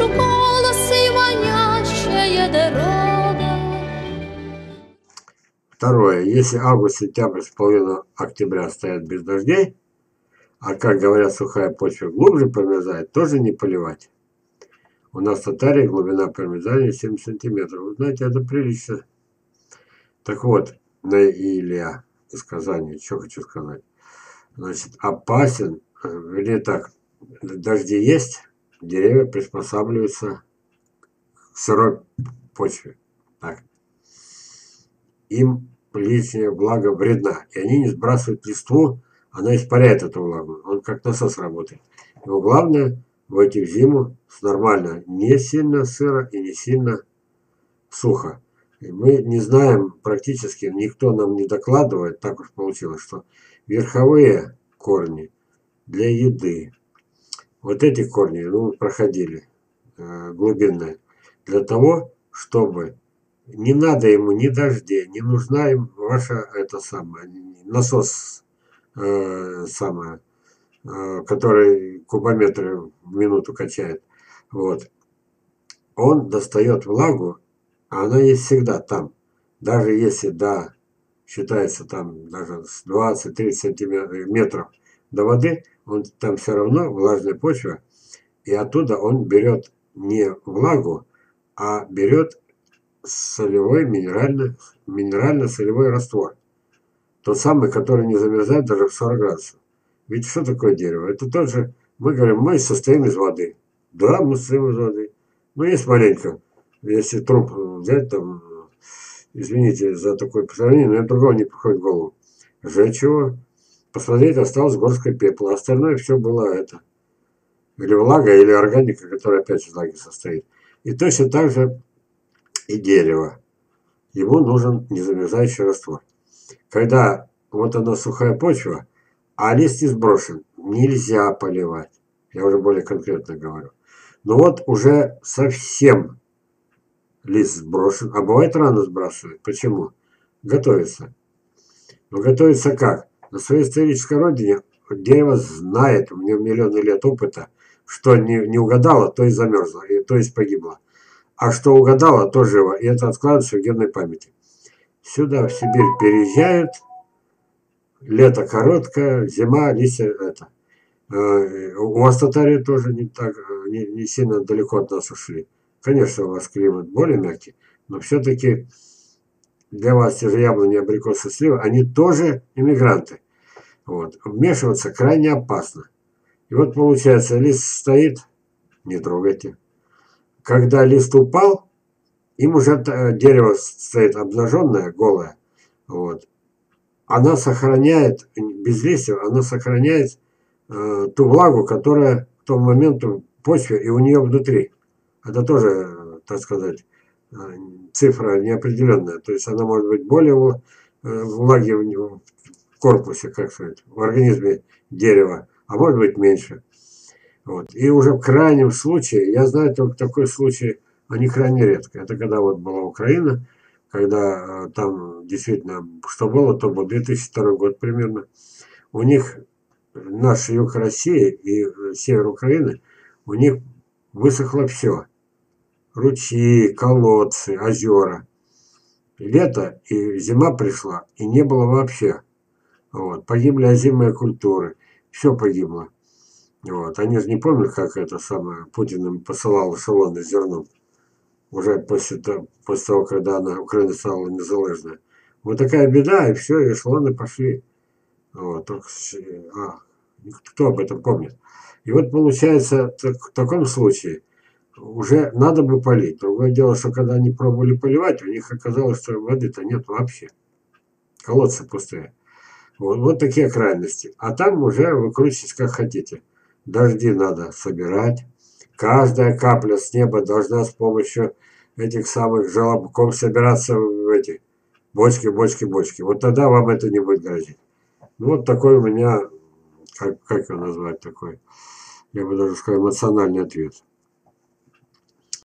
слышу голос и манящая дорога. Второе. Если август-сентябрь с половины октября стоят без дождей, а, как говорят, сухая почва глубже промерзает, тоже не поливать. У нас в Татарии глубина промерзания 7 сантиметров. Вы знаете, это прилично. Так вот, Илья из Казани, что хочу сказать. Значит, опасен, вернее так, дожди есть, деревья приспосабливаются к сырой почве. Так. Им лишняя влага вредна, и они не сбрасывают листву, она испаряет эту влагу. Он как насос работает. Но главное, войти в зиму нормально, не сильно сыро и не сильно сухо. И мы не знаем, практически никто нам не докладывает, так уж получилось, что верховые корни для еды, вот эти корни, ну, проходили глубинные, для того, чтобы не надо ему ни дождей, не нужна им ваша это самое, насос который кубометры в минуту качает. Вот. Он достает влагу, а она есть всегда там. Даже если, да, считается там даже с 20-30 сантиметров до воды, он там все равно влажная почва, и оттуда он берет не влагу, а берет солевой, минерально-солевой раствор. Тот самый, который не замерзает даже в 40 градусов. Ведь что такое дерево? Это тот же, мы говорим, мы состоим из воды. Да, мы состоим из воды. Но есть маленько. Если труп взять, там, извините за такое сравнение, но другого не приходит в голову. Сжечь его, посмотреть, осталось горстка пепла. Остальное все было это. Или влага, или органика, которая опять из влаги состоит. И точно так же и дерево. Ему нужен незамерзающий раствор. Когда вот она сухая почва, а лист не сброшен, нельзя поливать. Я уже более конкретно говорю. Но вот уже совсем лист сброшен, а бывает рано сбрасывают. Почему? Готовится. Но готовится как? На своей исторической родине дерево знает, у него миллионы лет опыта, что не угадало, то и замерзло, то есть погибло. А что угадало, то живо. И это откладывается в генной памяти. Сюда, в Сибирь, переезжают. Лето короткое, зима, листья это. У вас Татарии тоже не сильно далеко от нас ушли. Конечно, у вас климат более мягкий, но все-таки для вас те же яблони, абрикосы, сливы, они тоже иммигранты. Вот. Вмешиваться крайне опасно. И вот получается, лист стоит, не трогайте. Когда лист упал, им уже дерево стоит обнаженное, голое. Вот. Она сохраняет, без листьев, она сохраняет ту влагу, которая к тому моменту в почве и у нее внутри. Это тоже, так сказать, цифра неопределенная. То есть она может быть более влаги в корпусе, как сказать, в организме дерева, а может быть меньше. Вот. И уже в крайнем случае, я знаю только такой случай, они крайне редко. Это когда вот была Украина, когда там действительно, что было, то был 2002 год примерно. У них, наш юг России и север Украины, у них высохло все. Ручьи, колодцы, озера. Лето и зима пришла, и не было вообще. Вот. Погибли озимые культуры. Все погибло. Вот. Они же не помнят, как это самое, Путин им посылал эшелоны с зерном. Уже после того, когда Украина стала незалежной. Вот такая беда, и все, и эшелоны пошли. Вот. Кто об этом помнит? И вот получается, в таком случае уже надо бы полить. Другое дело, что когда они пробовали поливать, у них оказалось, что воды-то нет вообще. Колодцы пустые. Вот такие крайности. А там уже выкручивайтесь как хотите. Дожди надо собирать. Каждая капля с неба должна с помощью этих самых желобков собираться в эти бочки. Вот тогда вам это не будет грозить. Ну, вот такой у меня, как его назвать, такой, я бы даже сказал, эмоциональный ответ.